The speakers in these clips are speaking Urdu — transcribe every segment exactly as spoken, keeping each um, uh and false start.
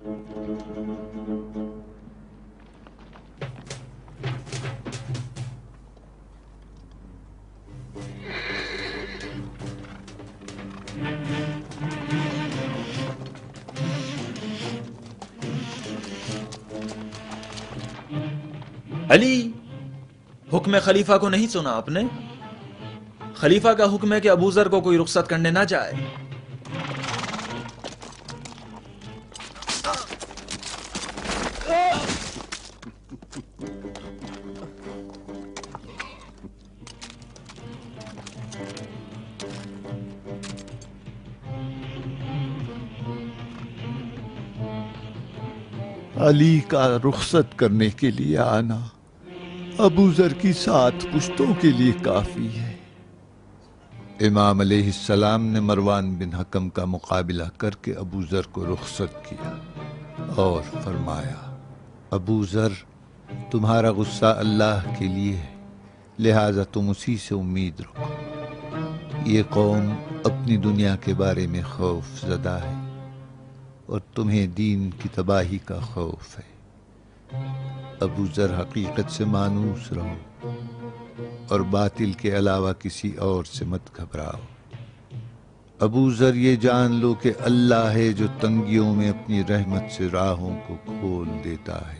علی، حکم خلیفہ کو نہیں سنا آپ نے؟ خلیفہ کا حکم ہے کہ ابو ذر کو کوئی رخصت کرنے نہ جائے۔ علی کا رخصت کرنے کے لیے آنا ابو ذر کی سات پشتوں کے لیے کافی ہے۔ امام علیہ السلام نے مروان بن حکم کا مقابلہ کر کے ابو ذر کو رخصت کیا اور فرمایا، ابو ذر، تمہارا غصہ اللہ کے لیے ہے، لہٰذا تم اسی سے امید رکھو۔ یہ قوم اپنی دنیا کے بارے میں خوف زدہ ہے اور تمہیں دین کی تباہی کا خوف ہے۔ ابو ذر، حقیقت سے مانوس رہو اور باطل کے علاوہ کسی اور سے مت گھبراؤ۔ ابو ذر، یہ جان لو کہ اللہ ہے جو تنگیوں میں اپنی رحمت سے راہوں کو کھول دیتا ہے۔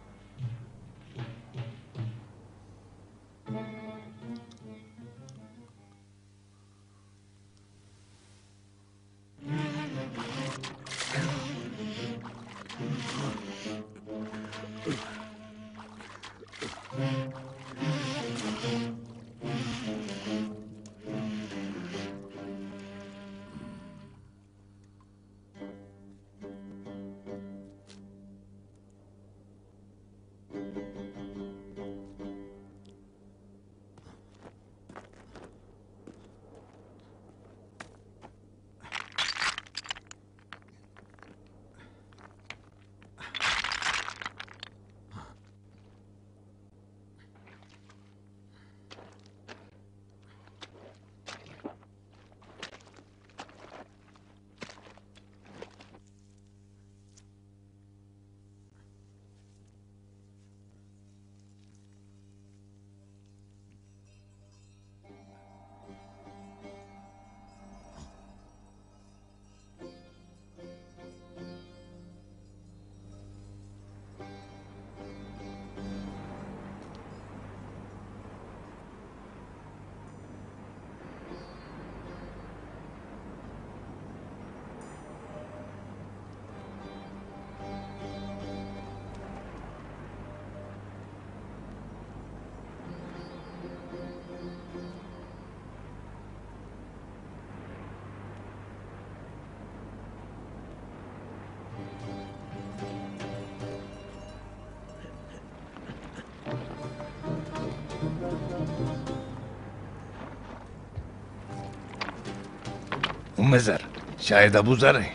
ام ذر، شاید ابو ذر ہے۔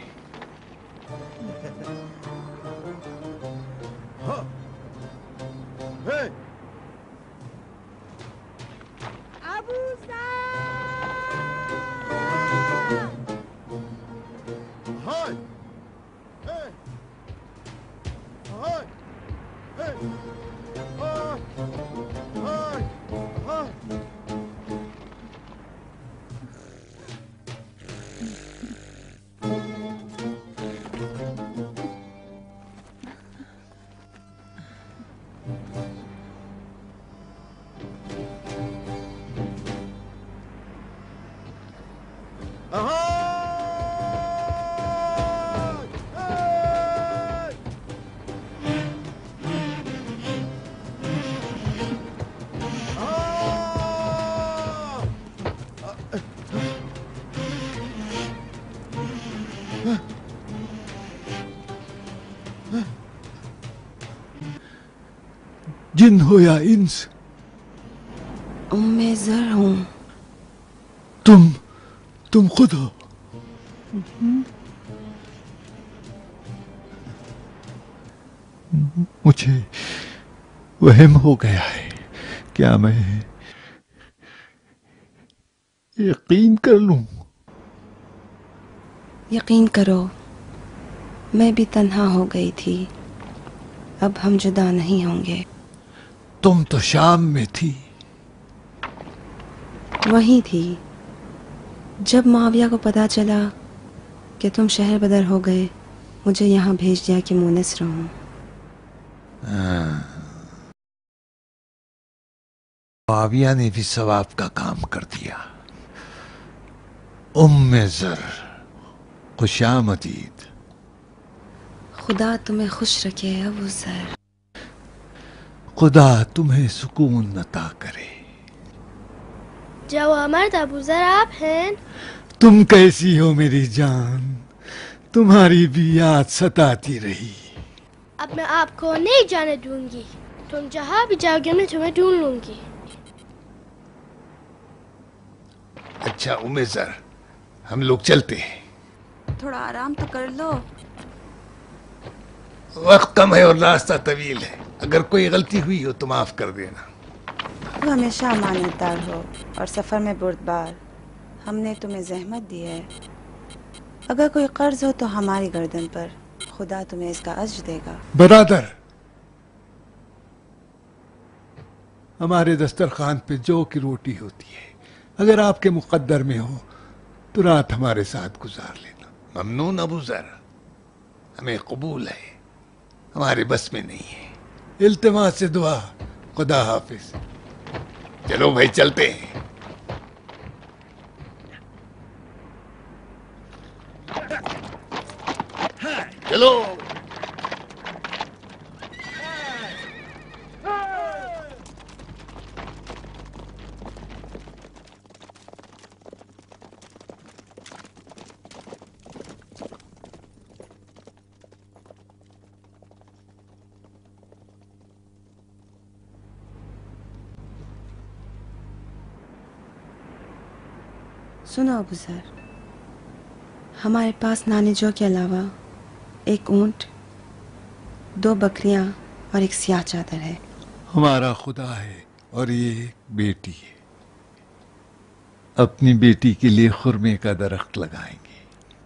جن ہو یا انس؟ ام ذر ہوں۔ تم تم خود ہو؟ مجھے وہم ہو گیا ہے، کیا میں یقین کر لوں؟ یقین کرو، मैं भी तन्हा हो गई थी, अब हम जुदा नहीं होंगे। तुम तो शाम में थी। वही थी जब माविया को पता चला कि तुम शहर बदर हो गए, मुझे यहाँ भेज दिया कि मुनिस रहूं। माविया ने भी सवाब का काम कर दिया। उम्मे ज़र, खुशामदीद। खुदा तुम्हें खुश रखे अबू ज़र। खुदा तुम्हें सुकून अता करे। जवामर्द अबू ज़र आप हैं? तुम कैसी हो मेरी जान? तुम्हारी भी याद सताती रही। अब मैं आपको नहीं जाने दूंगी, तुम जहाँ भी जाओगे मैं तुम्हें ढूंढ लूंगी। अच्छा उम्मे ज़र, हम लोग चलते हैं। थोड़ा आराम तो कर लो। वक्त कम है और रास्ता तवील है, अगर कोई गलती हुई हो तो माफ कर देना। तू हमेशा अमानतदार हो और सफ़र में बुर्दबार। हमने तुम्हें जहमत दी है, अगर कोई कर्ज हो तो हमारी गर्दन पर, खुदा तुम्हें इसका अज्र देगा। बरादर, हमारे दस्तरखान पे जौ की रोटी होती है, अगर आपके मुकद्दर में हो तो रात हमारे साथ गुजार लेना। ममनून अबू ज़र, हमें कबूल है, हमारे बस में नहीं है। इल्तिमास से दुआ। खुदा हाफिज। चलो भाई चलते हैं। चलो। सुनो अबू ज़र, हमारे पास नानी जो के अलावा एक ऊंट, दो बकरियां और एक सियाह चादर है। हमारा खुदा है और ये एक बेटी है। अपनी बेटी के लिए खुरमे का दरख्त लगाएंगे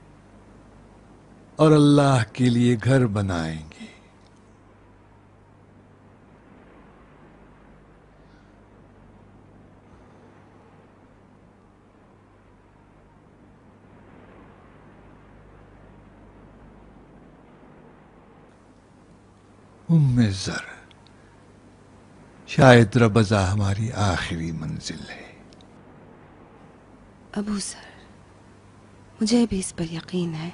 और अल्लाह के लिए घर बनाएंगे। उम्मे ज़र, शायद रबज़ा हमारी आखिरी मंजिल है। अबू ज़र, मुझे भी इस पर यकीन है।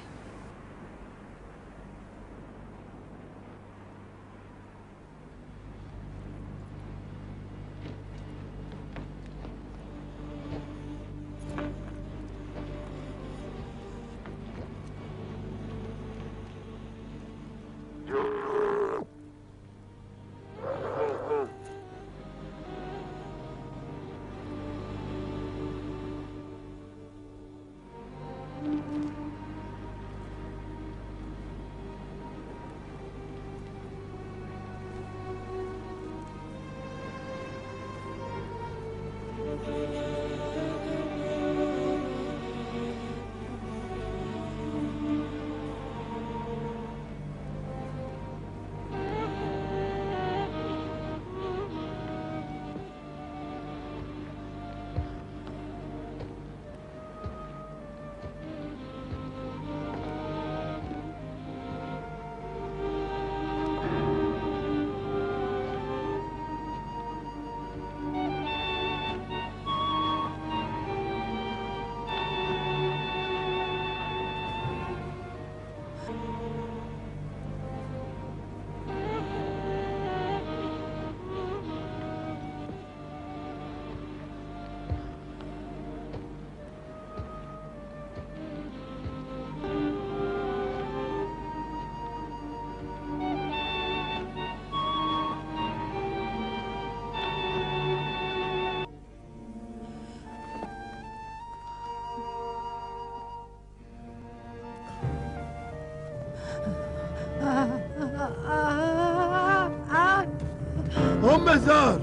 उम्मे ज़र,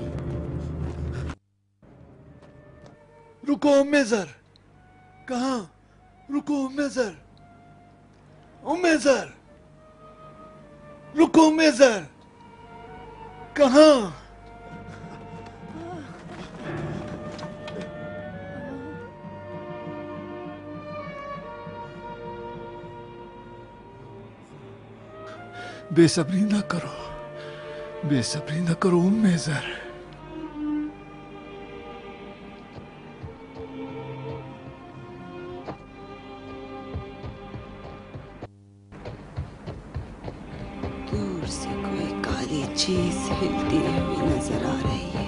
रुको उम्मे ज़र, कहाँ? रुको उम्मे ज़र, उम्मे ज़र। रुको मेजर, कहां? बेसब्री ना करो, बेसब्री ना करो मेजर। दूर से कोई काली चीज हिलती हुई नजर आ रही है।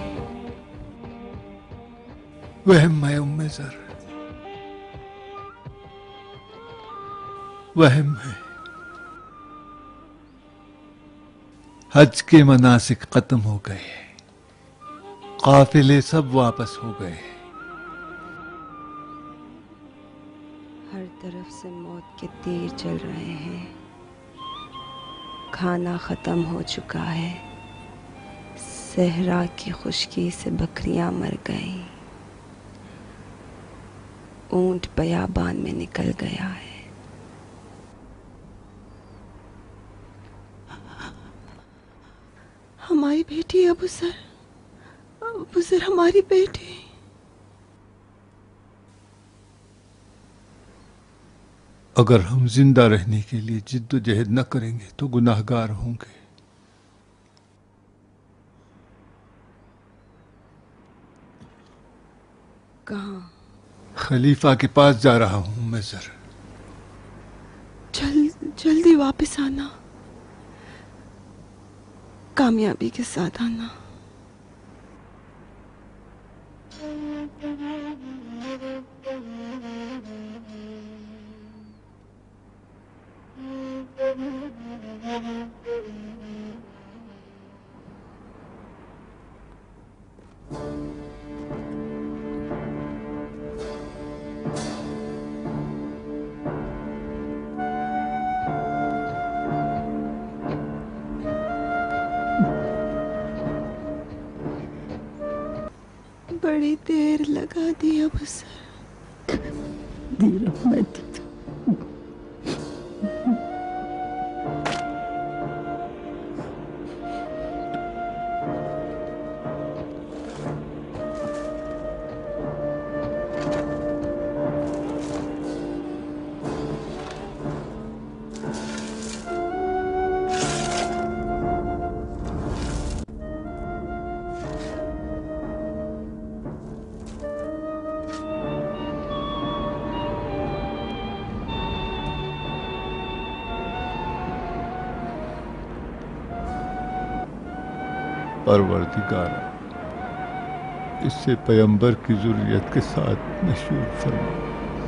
वहम है मेजर, वहम है। हज के मनासिक खत्म हो गए, काफिले सब वापस हो गए। हर तरफ से मौत के तीर चल रहे हैं। खाना खत्म हो चुका है। सहरा की खुश्की से बकरियां मर गईं। ऊंट बयाबान में निकल गया है। हमारी बेटी अबू सर, अबू सर हमारी बेटी। अगर हम जिंदा रहने के लिए जिद्दोजहद न करेंगे तो गुनाहगार होंगे। कहाँ? खलीफा के पास जा रहा हूं मेजर। जल जल्दी वापस आना, कामयाबी के साथ आना। बड़ी देर लगा दी अबू सर। देर मत। परवरदिगारा, इससे पैगंबर की ज़ुर्रियत के साथ मशहूर फरमा।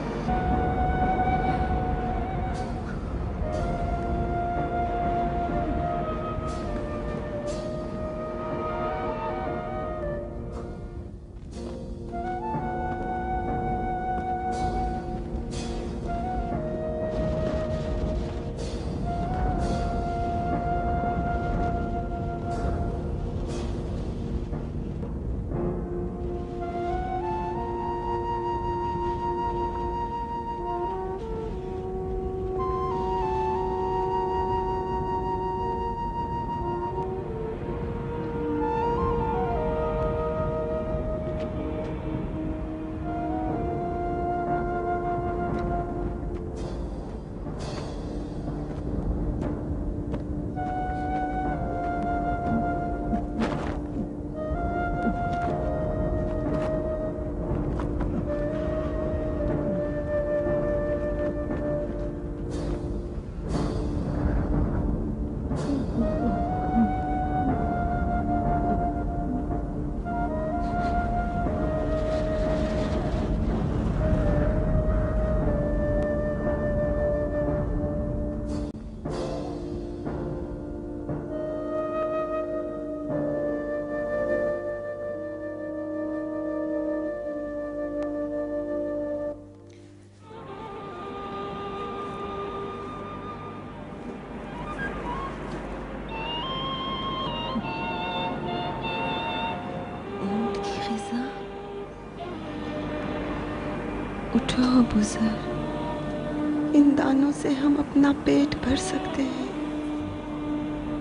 उठो अबू सर, इन दानों से हम अपना पेट भर सकते हैं।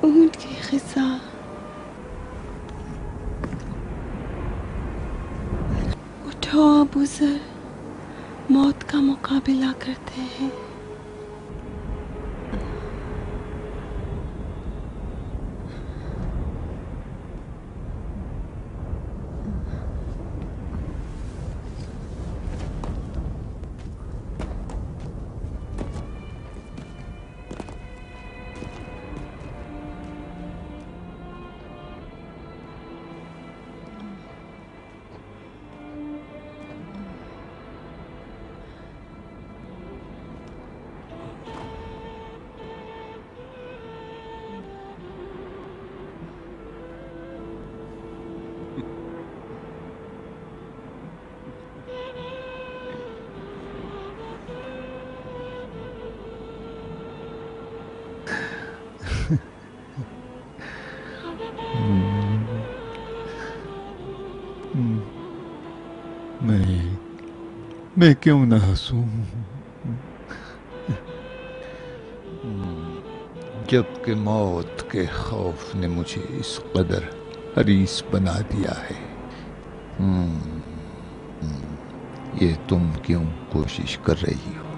اونٹ کی خزا، اٹھو ابو ذر، موت کا مقابلہ کرتے ہیں۔ میں میں کیوں نہ ہنسوں جب کہ موت کے خوف نے مجھے اس قدر حریص بنا دیا ہے۔ یہ تم کیوں کوشش کر رہی ہو؟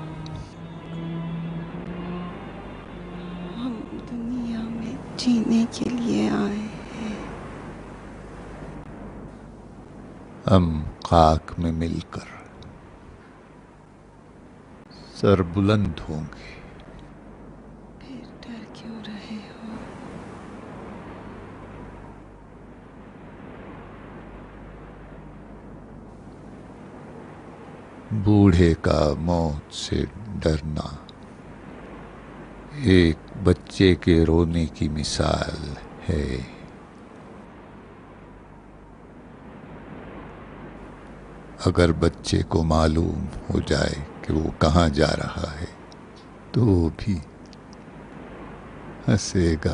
ہم دنیا میں جینے کے لیے آئے ہیں۔ ہم خاک میں مل کر سر بلند ہوں گے۔ پھر ڈر کیوں رہے ہو؟ بوڑھے کا موت سے ڈرنا ایک بچے کے رونے کی مثال ہے۔ اگر بچے کو معلوم ہو جائے کہ وہ کہاں جا رہا ہے تو وہ بھی ہنسے گا۔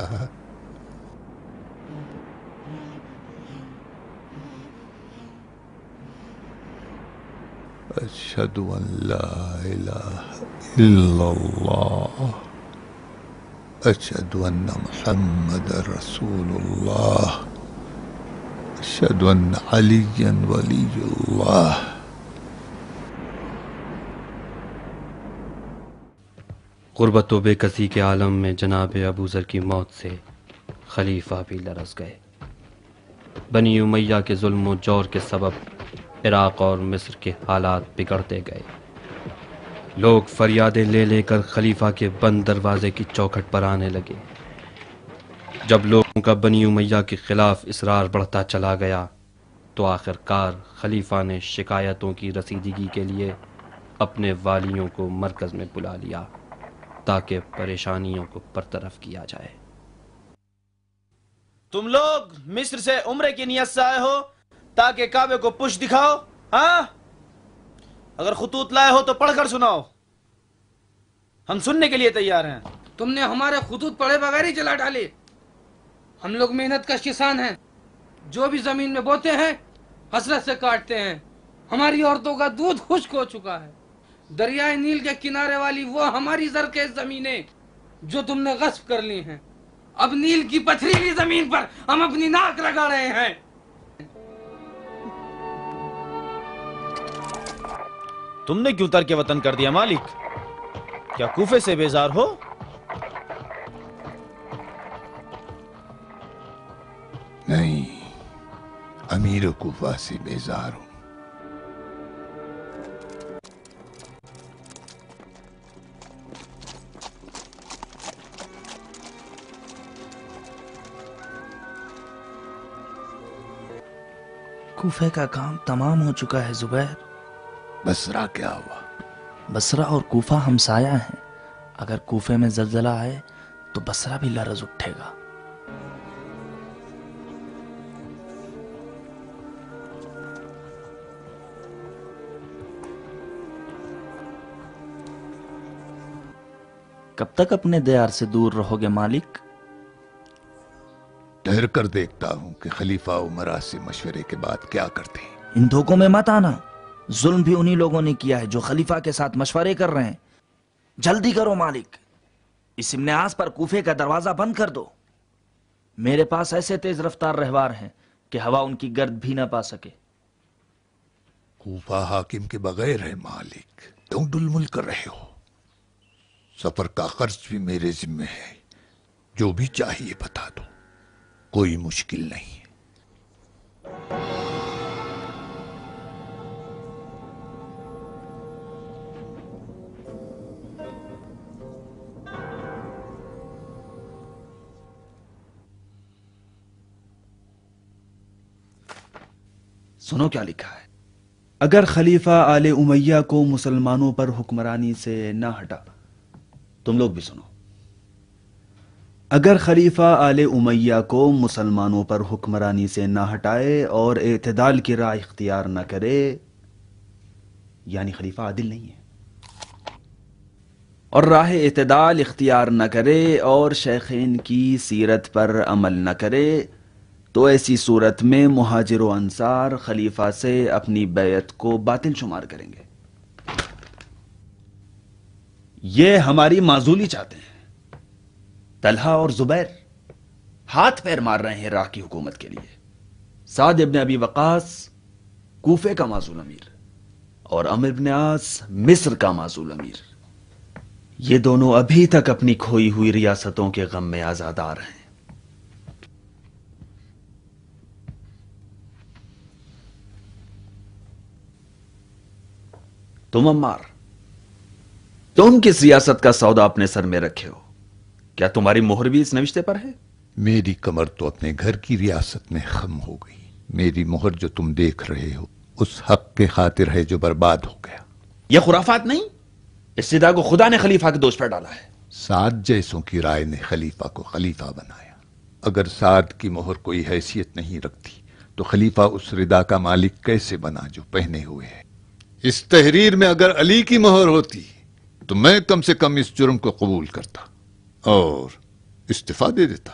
اشہد ان لا الہ الا اللہ اشہد ان محمد رسول اللہ اشہد ان علی ولی اللہ۔ غربت و بے کسی کے عالم میں جناب ابو ذر کی موت سے خلیفہ بھی لرز گئے۔ بنی امیہ کے ظلم و جور کے سبب عراق اور مصر کے حالات بگڑتے گئے۔ لوگ فریادیں لے لے کر خلیفہ کے بند دروازے کی چوکھٹ پر آنے لگے۔ جب لوگوں کا بنی امیہ کے خلاف اصرار بڑھتا چلا گیا تو آخر کار خلیفہ نے شکایتوں کی رسیدگی کے لیے اپنے والیوں کو مرکز میں بلا لیا تاکہ پریشانیوں کو برطرف کیا جائے۔ تم لوگ مصر سے عمرے کی نیت سے آئے ہو تاکہ کعبے کو پشت دکھاؤ؟ ہاں، اگر خطوط لائے ہو تو پڑھ کر سناؤ، ہم سننے کے لیے تیار ہیں۔ تم نے ہمارے خطوط پڑھے بغیر ہی جلا ڈالے۔ ہم لوگ محنت کش کسان ہیں، جو بھی زمین میں بوتے ہیں حسرت سے کاٹتے ہیں۔ ہماری عورتوں کا دودھ خشک ہو چکا ہے۔ دریائے نیل کے کنارے والی وہ ہماری زرخیز زمینیں جو تم نے غصب کر لی ہیں، اب نیل کی پتھریلی زمین پر ہم اپنی ناک لگا رہے ہیں۔ تم نے کیوں ترک وطن کر دیا مالک؟ کیا کوفے سے بیزار ہو؟ نہیں، امیر کوفہ سے بیزار ہوں۔ کوفے کا کام تمام ہو چکا ہے زبیر۔ بصرہ کیا ہوا؟ بصرہ اور کوفہ ہمسایہ ہیں، اگر کوفے میں زلزلہ آئے تو بصرہ بھی لرز اٹھے گا۔ کب تک اپنے دیار سے دور رہو گے مالک؟ ٹھہر کر دیکھتا ہوں کہ خلیفہ عمرا سے مشورے کے بعد کیا کرتے ہیں۔ ان دھوکوں میں مت آنا، ظلم بھی انہی لوگوں نے کیا ہے جو خلیفہ کے ساتھ مشورے کر رہے ہیں۔ جلدی کرو مالک، اس ابن عاص پر کوفے کا دروازہ بند کر دو۔ میرے پاس ایسے تیز رفتار رہوار ہیں کہ ہوا ان کی گرد بھی نہ پا سکے۔ کوفہ حاکم کے بغیر ہے مالک، کیوں ڈل مل کر رہے ہو؟ سفر کا خرچ بھی میرے ذمہ ہے، جو بھی چاہیے بتا دو، کوئی مشکل نہیں ہے۔ سنو کیا لکھا ہے۔ اگر خلیفہ آل امیہ کو مسلمانوں پر حکمرانی سے نہ ہٹا، تم لوگ بھی سنو، اگر خلیفہ آل امیہ کو مسلمانوں پر حکمرانی سے نہ ہٹائے اور اعتدال کی راہ اختیار نہ کرے، یعنی خلیفہ عادل نہیں ہے، اور راہ اعتدال اختیار نہ کرے اور شیخین کی سیرت پر عمل نہ کرے، تو ایسی صورت میں مہاجر و انصار خلیفہ سے اپنی بیعت کو باطل شمار کریں گے۔ یہ ہماری معزولی چاہتے ہیں۔ طلحہ اور زبیر ہاتھ پیر مار رہے ہیں راہ کی حکومت کے لیے۔ سعد ابن ابی وقاص کوفے کا معزول امیر اور عمرو ابن عاص مصر کا معزول امیر، یہ دونوں ابھی تک اپنی کھوئی ہوئی ریاستوں کے غم میں آزادار ہیں۔ تم عمار، تم کس ریاست کا سودا اپنے سر میں رکھے ہو؟ کیا تمہاری مہر بھی اس نوشتے پر ہے؟ میری کمر تو اپنے گھر کی ریاست میں خم ہو گئی، میری مہر جو تم دیکھ رہے ہو اس حق کے خاطر ہے جو برباد ہو گیا۔ یہ خرافات نہیں، اس صدا کو خدا نے خلیفہ کے دوش پر ڈالا ہے۔ سعد جیسوں کی رائے نے خلیفہ کو خلیفہ بنایا۔ اگر سعد کی مہر کوئی حیثیت نہیں رکھتی تو خلیفہ اس ردا کا مالک کیسے بنا جو پہنے ہوئے ہے؟ اس تحریر میں اگر علی کی مہر ہوتی تو میں کم سے کم اس جرم کو قبول کرتا اور استعفیٰ دے دیتا۔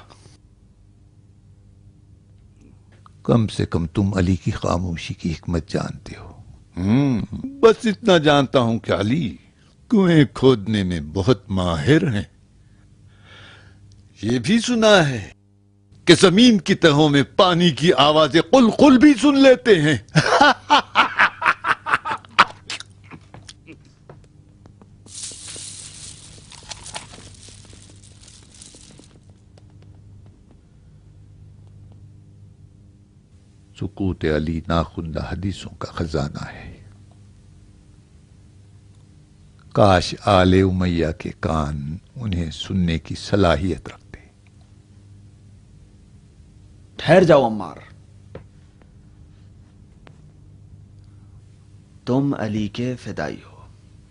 کم سے کم تم علی کی خاموشی کی حکمت جانتے ہو۔ ہم بس اتنا جانتا ہوں کہ علی کنویں کھودنے میں بہت ماہر ہیں۔ یہ بھی سنا ہے کہ زمین کی تہوں میں پانی کی آوازیں قلقل بھی سن لیتے ہیں۔ سکوت علی ناخندہ حدیثوں کا خزانہ ہے۔ کاش آل امیہ کے کان انہیں سننے کی صلاحیت رکھتے۔ ٹھہر جاؤ عمار، تم علی کے فدائی ہو۔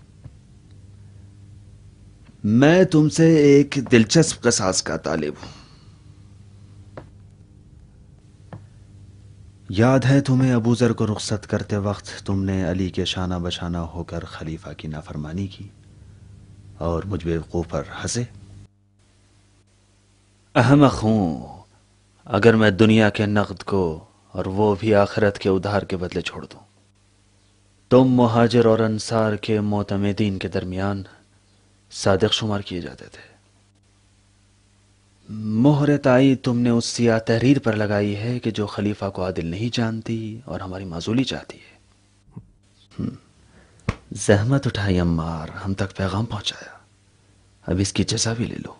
میں تم سے ایک دلچسپ قصاص کا طالب ہوں۔ یاد ہے تمہیں ابو ذر کو رخصت کرتے وقت تم نے علی کے شانہ بشانہ ہو کر خلیفہ کی نافرمانی کی اور مجھ بیوقوف پر ہنسے؟ احمق ہوں اگر میں دنیا کے نقد کو اور وہ بھی آخرت کے ادھار کے بدلے چھوڑ دوں۔ تم مہاجر اور انصار کے معتمدین کے درمیان صادق شمار کیے جاتے تھے۔ مہر تائید تم نے اس سیاہ تحریر پر لگائی ہے کہ جو خلیفہ کو عادل نہیں جانتی اور ہماری معزولی چاہتی ہے۔ زحمت اٹھائی عمار، ہم تک پیغام پہنچایا، اب اس کی جزا بھی لے لو۔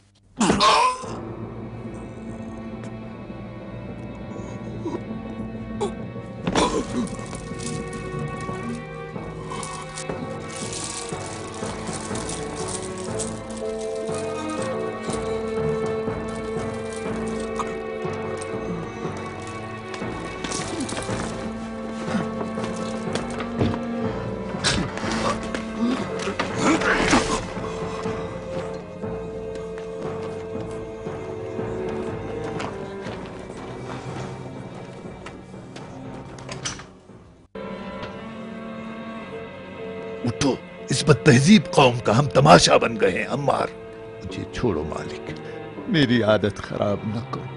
اٹھو، اس بد تہذیب قوم کا ہم تماشا بن گئے ہیں۔ عمار مجھے چھوڑو مالک، میری عادت خراب نہ کرو۔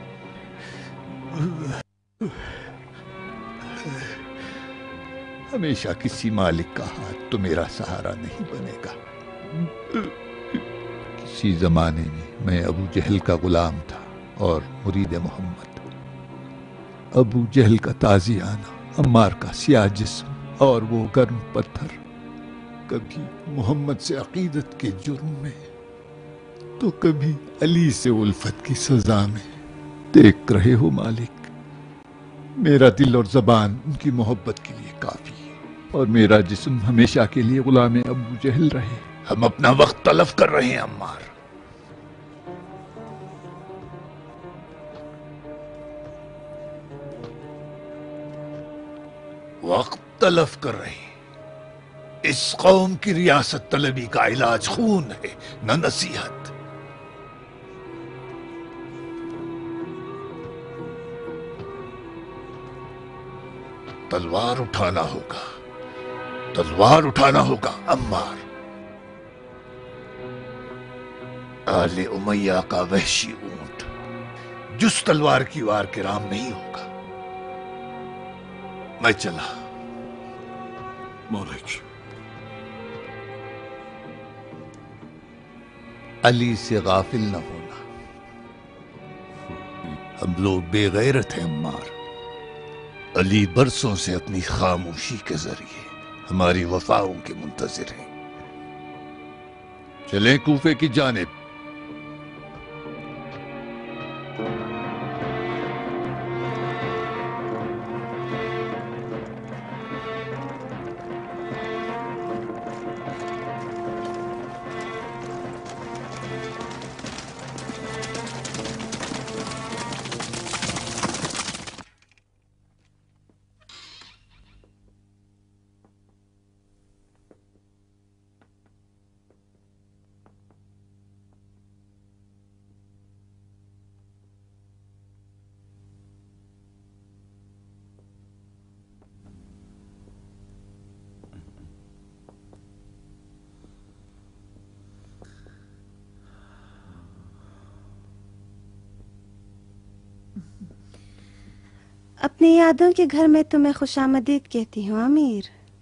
ہمیشہ کسی مالک کا ہاتھ تو میرا سہارا نہیں بنے گا۔ کسی زمانے میں میں ابو جہل کا غلام تھا، اور مرید محمد، ابو جہل کا تازیانہ، عمار کا سیاہ جسم اور وہ گرم پتھر، کبھی محمد سے عقیدت کے جرم میں تو کبھی علی سے الفت کی سزا میں۔ دیکھ رہے ہو مالک، میرا دل اور زبان ان کی محبت کے لیے کافی ہے، اور میرا جسم ہمیشہ کے لیے غلام ابو جہل رہے۔ ہم اپنا وقت تلف کر رہے ہیں عمار۔ وقت تلف کر رہے ہیں۔ اس قوم کی ریاست طلبی کا علاج خون ہے، نہ نصیحت۔ تلوار اٹھانا ہوگا، تلوار اٹھانا ہوگا عمار۔ آل امیہ کا وحشی اونٹ جس تلوار کی وار کے رام نہیں ہوگا۔ میں چلا مالک، علی سے غافل نہ ہونا۔ ہم لوگ بے غیرت ہیں عمار۔ علی برسوں سے اپنی خاموشی کے ذریعے ہماری وفاؤں کے منتظر ہیں۔ چلیں کوفے کی جانب۔ اپنی یادوں کے گھر میں تمہیں خوش آمدید کہتی ہوں امیر۔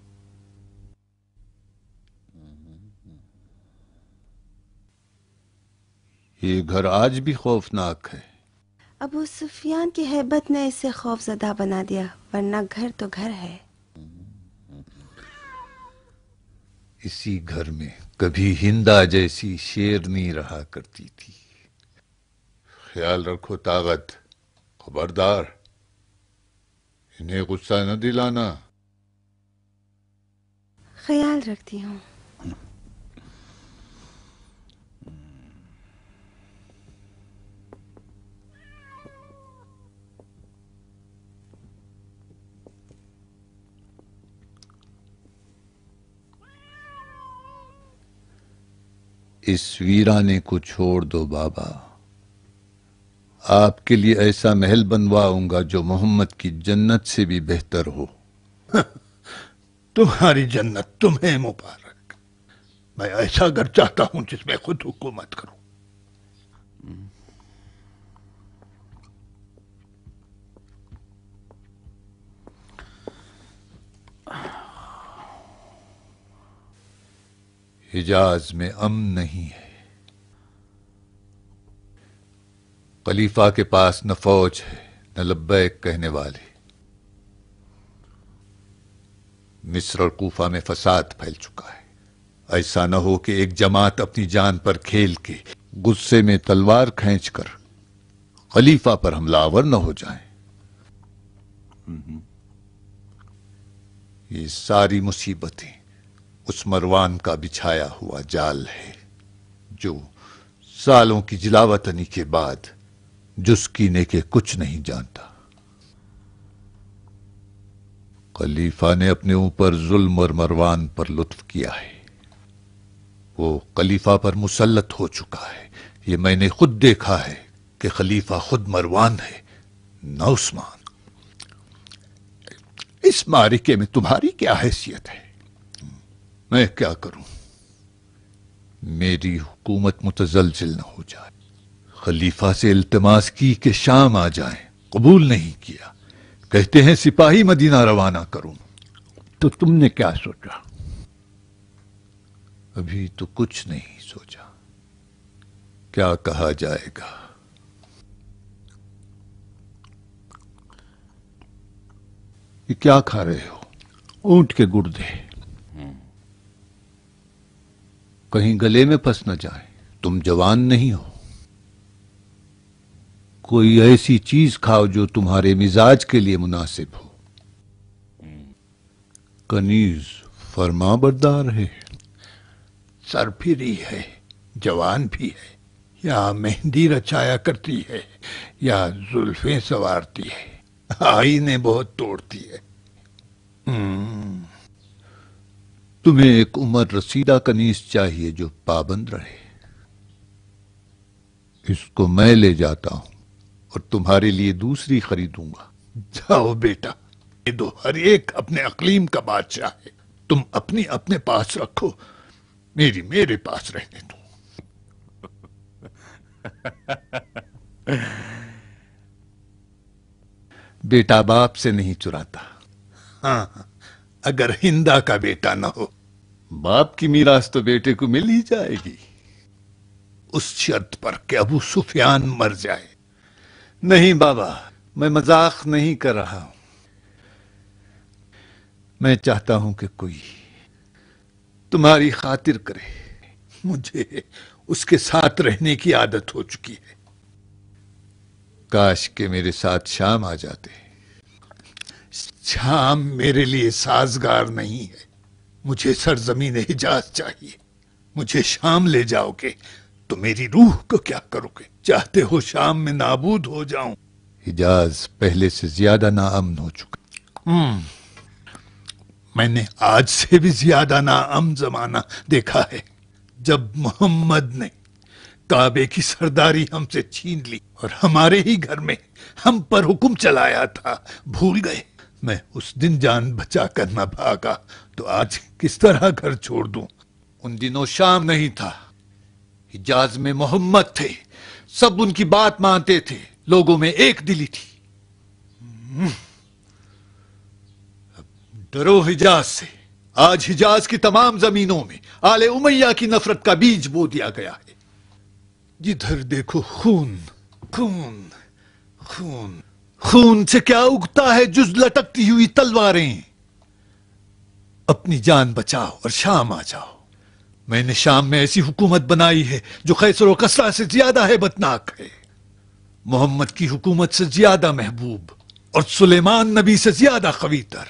یہ گھر آج بھی خوفناک ہے۔ ابو سفیان کی ہیبت نے اسے خوف زدہ بنا دیا، ورنہ گھر تو گھر ہے۔ اسی گھر میں کبھی ہندا جیسی شیرنی رہا کرتی تھی۔ خیال رکھو طاقت، خبردار انہیں غصہ نہ دلانا۔ خیال رکھتی ہوں۔ اس ویرانے کو چھوڑ دو بابا، آپ کے لیے ایسا محل بنواؤں گا جو محمد کی جنت سے بھی بہتر ہو۔ تمہاری جنت تمہیں مبارک۔ میں ایسا گھر چاہتا ہوں جس میں خود حکومت کروں۔ حجاز میں امن نہیں ہے۔ خلیفہ کے پاس نہ فوج ہے نہ لبیک کہنے والے۔ مصر اور کوفہ میں فساد پھیل چکا ہے۔ ایسا نہ ہو کہ ایک جماعت اپنی جان پر کھیل کے غصے میں تلوار کھینچ کر خلیفہ پر حملہ آور نہ ہو جائیں۔ یہ ساری مصیبتیں اس مروان کا بچھایا ہوا جال ہے جو سالوں کی جلاوطنی کے بعد جس کینے کے کچھ نہیں جانتا۔ خلیفہ نے اپنے اوپر ظلم اور مروان پر لطف کیا ہے۔ وہ خلیفہ پر مسلط ہو چکا ہے۔ یہ میں نے خود دیکھا ہے کہ خلیفہ خود مروان ہے نہ عثمان۔ اس معرکے میں تمہاری کیا حیثیت ہے؟ میں کیا کروں؟ میری حکومت متزلزل نہ ہو جائے۔ خلیفہ سے التماس کی کہ شام آ جائیں، قبول نہیں کیا۔ کہتے ہیں سپاہی مدینہ روانہ کروں۔ تو تم نے کیا سوچا؟ ابھی تو کچھ نہیں سوچا۔ کیا کہا جائے گا؟ ये क्या खा रहे हो? ऊंट के गुर्दे। कहीं गले में फंस न जाए, तुम जवान नहीं हो। कोई ऐसी चीज खाओ जो तुम्हारे मिजाज के लिए मुनासिब हो। कनीज फरमा बरदार है, सरफिरी है, जवान भी है, या मेहंदी रचाया करती है या जुल्फें सवारती है, आईने बहुत तोड़ती है। तुम्हें एक उम्र रसीदा कनीज चाहिए जो पाबंद रहे। इसको मैं ले जाता हूं और तुम्हारे लिए दूसरी खरीदूंगा। जाओ बेटा, ये दो हर एक अपने अकलीम का बादशाह है। तुम अपनी अपने पास रखो, मेरी मेरे पास रहने दो। बेटा बाप से नहीं चुराता। हाँ, अगर हिंदा का बेटा न हो। बाप की मीरास तो बेटे को मिल ही जाएगी, उस शर्त पर कि अबू सुफियान मर जाए। नहीं बाबा, मैं मजाक नहीं कर रहा हूं। मैं चाहता हूं कि कोई तुम्हारी खातिर करे। मुझे उसके साथ रहने की आदत हो चुकी है। काश के मेरे साथ शाम आ जाते। शाम मेरे लिए साजगार नहीं है। मुझे सरजमीन हिजाज चाहिए। मुझे शाम ले जाओगे तो मेरी रूह को क्या करोगे? चाहते हो शाम में नाबूद हो जाऊं? हिजाज पहले से ज्यादा नाअमन हो चुका। हम्म मैंने आज से भी ज्यादा नाअमन जमाना देखा है, जब मोहम्मद ने काबे की सरदारी हमसे छीन ली और हमारे ही घर में हम पर हुक्म चलाया था। भूल गए? मैं उस दिन जान बचा कर न भागा तो आज किस तरह घर छोड़ दूं? उन दिनों शाम नहीं था, हिजाज में मोहम्मद थे। सब उनकी बात मानते थे, लोगों में एक दिली थी। डरो हिजाज से। आज हिजाज की तमाम जमीनों में आले उमैया की नफरत का बीज बो दिया गया है। जिधर देखो खून खून खून। खून से क्या उगता है? जुज लटकती हुई तलवारें। अपनी जान बचाओ और शाम आ जाओ। मैंने शाम में ऐसी हुकूमत बनाई है जो खैसर और कसरा से ज्यादा है बदनाक है, मोहम्मद की हुकूमत से ज्यादा महबूब और सुलेमान नबी से ज्यादा खवीतर।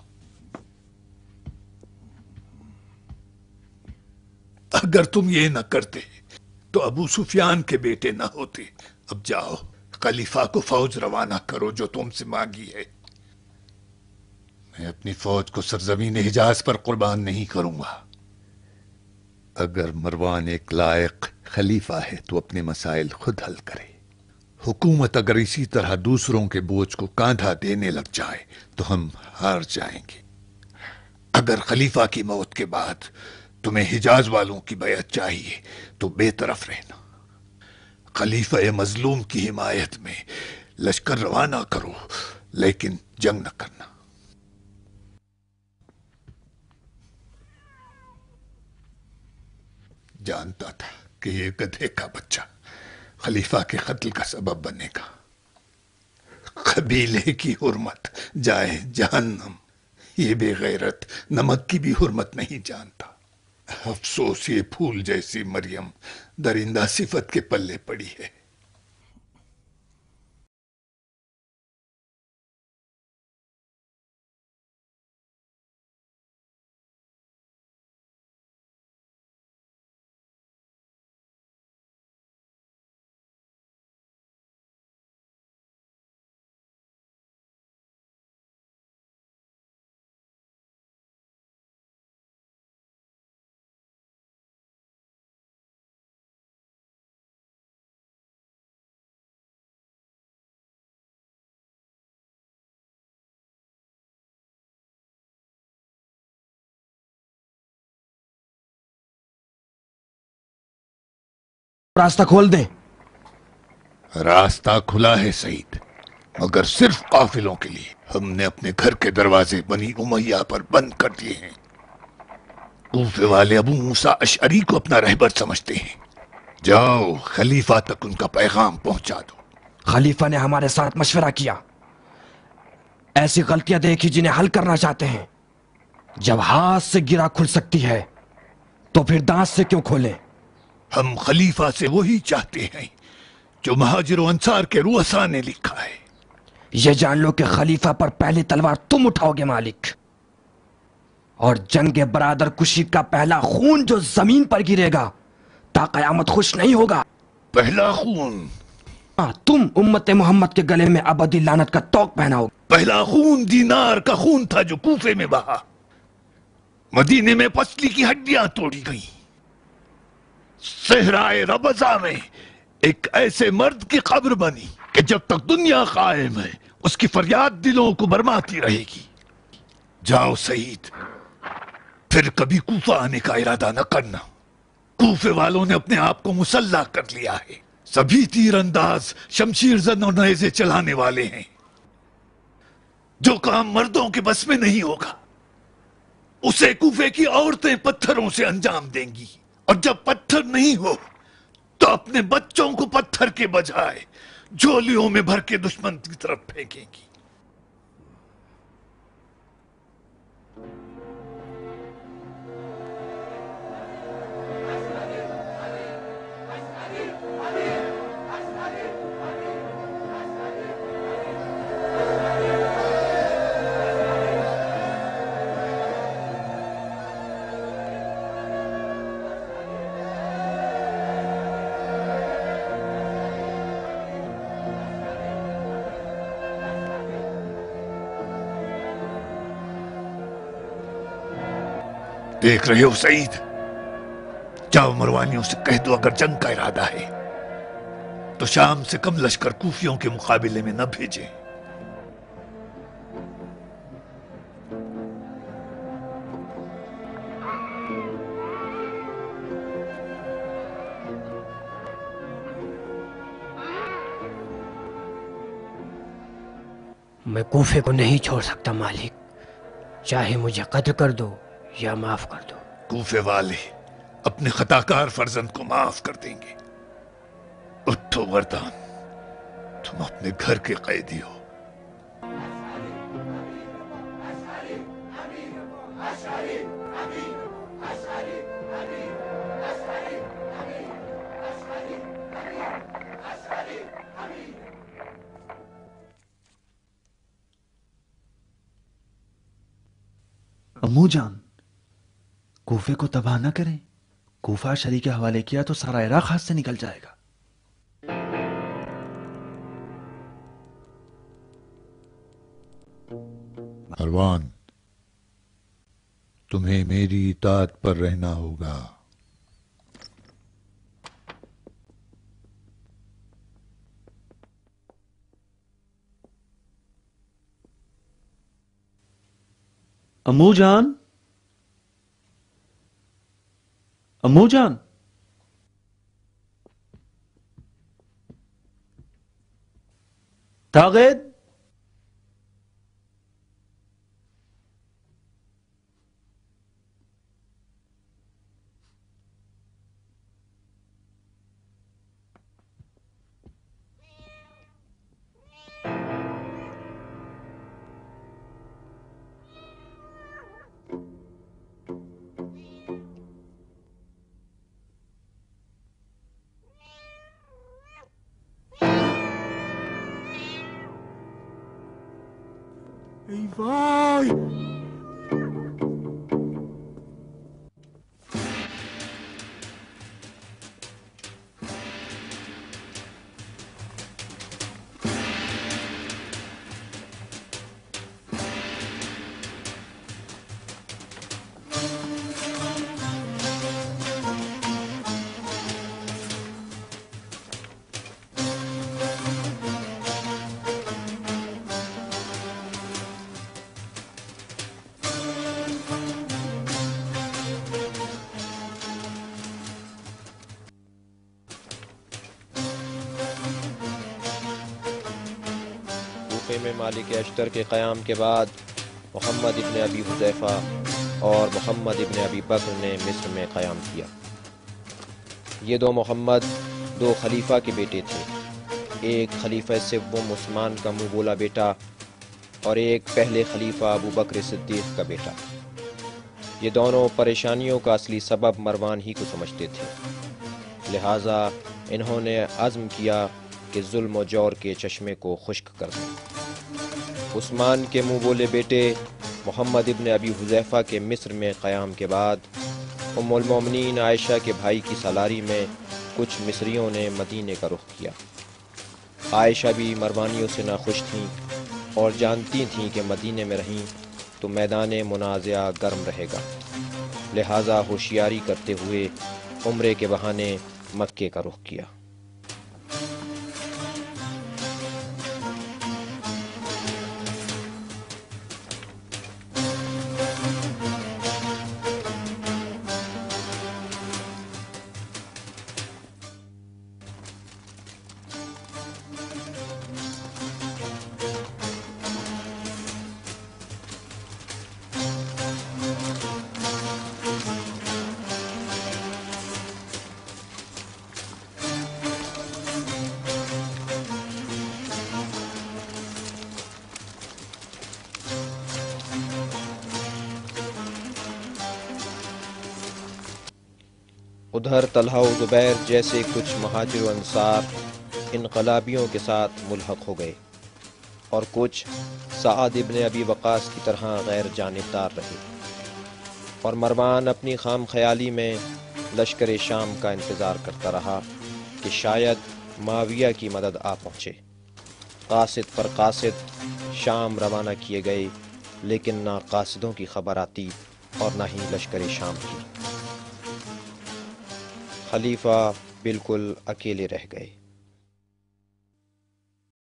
अगर तुम ये न करते तो अबू सुफियान के बेटे न होते। अब जाओ, खलीफा को फौज रवाना करो जो तुमसे मांगी है। मैं अपनी फौज को सरजमीन हिजाज पर कुर्बान नहीं करूंगा। अगर मरवान एक लायक खलीफा है तो अपने मसाइल खुद हल करे। हुकूमत अगर इसी तरह दूसरों के बोझ को कांधा देने लग जाए तो हम हार जाएंगे। अगर खलीफा की मौत के बाद तुम्हें हिजाज वालों की बैअत चाहिए तो बेतरफ रहना। खलीफा मजलूम की हिमायत में लश्कर रवाना करो, लेकिन जंग न करना। जानता था कि ये गधे का बच्चा खलीफा के कत्ल का सबब बनेगा। कबीले की हुर्मत जाए जहन्नम। ये बेगैरत नमक की भी हुर्मत नहीं जानता। अफसोस ये फूल जैसी मरियम दरिंदा सिफत के पल्ले पड़ी है। रास्ता खोल दे। रास्ता खुला है सईद, मगर सिर्फ काफिलों के लिए। हमने अपने घर के दरवाजे बनी उमैया पर बंद कर दिए हैं। कूफे वाले अबू मूसा अशअरी को अपना रहबर समझते हैं। जाओ, खलीफा तक उनका पैगाम पहुंचा दो। खलीफा ने हमारे साथ मशवरा किया। ایسی غلطیاں دیکھی جنہیں حل کرنا چاہتے ہیں. جب ہاتھ سے گرا کھل سکتی ہے تو پھر دانت سے کیوں کھولیں؟ ہم خلیفہ سے وہی چاہتے ہیں جو مہاجر و انصار کے رؤساء نے لکھا ہے. یہ جان لو کہ خلیفہ پر پہلی تلوار تم اٹھاؤ گے مالک، اور جنگ برادر کشی کا پہلا خون جو زمین پر گرے گا تا قیامت خوش نہیں ہوگا. پہلا خون؟ ہاں، تم امت محمد کے گلے میں ابدی لعنت کا توق پہناؤ. پہلا خون دینار کا خون تھا جو کوفے میں بہا. مدینے میں پسلی کی ہڈیاں توڑی گئیں. صحرائے ربضہ میں ایک ایسے مرد کی قبر بنی کہ جب تک دنیا قائم ہے اس کی فریاد دلوں کو برماتی رہے گی. جاؤ سعید، پھر کبھی کوفہ آنے کا ارادہ نہ کرنا. کوفے والوں نے اپنے آپ کو مسلح کر لیا ہے. سبھی تیر انداز، شمشیر زن اور نیزے چلانے والے ہیں. جو کام مردوں کے بس میں نہیں ہوگا اسے کوفے کی عورتیں پتھروں سے انجام دیں گی، اور جب پتھر نہیں ہو تو اپنے بچوں کو پتھر کے بجائے جھولیوں میں بھر کے دشمن کی طرف پھینکیں گی. دیکھ رہے ہو سعید؟ جاؤ مروانیوں سے کہہ دو اگر جنگ کا ارادہ ہے تو شام سے کم لشکر کوفیوں کے مقابلے میں نہ بھیجیں. میں کوفے کو نہیں چھوڑ سکتا مالک، چاہے مجھے قتل کر دو یا معاف کر دو. کوفے والے اپنے خطا کار فرزند کو معاف کر دیں گے. اٹھو وردان، تم اپنے گھر کے قیدی ہو. امو جان، کوفے کو تباہ نہ کریں. کوفہ شری کے حوالے کیا تو سارا عراق ہاتھ سے نکل جائے گا. مروان، تمہیں میری اطاعت پر رہنا ہوگا. امو جان، امو جان، تاغد، ای وای! میں مالک اشتر کے قیام کے بعد محمد ابن ابی حذیفہ اور محمد ابن ابی بکر نے مصر میں قیام کیا. یہ دو محمد دو خلیفہ کے بیٹے تھے. ایک خلیفہ سوم عثمان کا منہ بولا بیٹا اور ایک پہلے خلیفہ ابو بکر صدیق کا بیٹا۔ یہ دونوں پریشانیوں کا اصلی سبب مروان ہی کو سمجھتے تھے، لہٰذا انہوں نے عزم کیا کہ ظلم و جور کے چشمے کو خشک کر دیں۔ عثمان کے منہ بولے بیٹے محمد ابن ابی حذیفہ کے مصر میں قیام کے بعد ام المومنین عائشہ کے بھائی کی سالاری میں کچھ مصریوں نے مدینے کا رخ کیا۔ عائشہ بھی مروانیوں سے ناخوش تھیں اور جانتی تھیں کہ مدینے میں رہیں تو میدان منازعہ گرم رہے گا، لہٰذا ہوشیاری کرتے ہوئے عمرے کے بہانے مکے کا رخ کیا۔ ادھر طلحہ و زبیر جیسے کچھ مہاجر و انصار انقلابیوں کے ساتھ ملحق ہو گئے اور کچھ سعد ابن ابی وقاص کی طرح غیر جانبدار رہے، اور مروان اپنی خام خیالی میں لشکر شام کا انتظار کرتا رہا کہ شاید معاویہ کی مدد آ پہنچے۔ قاصد پر قاصد شام روانہ کیے گئے، لیکن نہ قاصدوں کی خبر آتی اور نہ ہی لشکر شام کی۔ خلیفہ بالکل اکیلے رہ گئے۔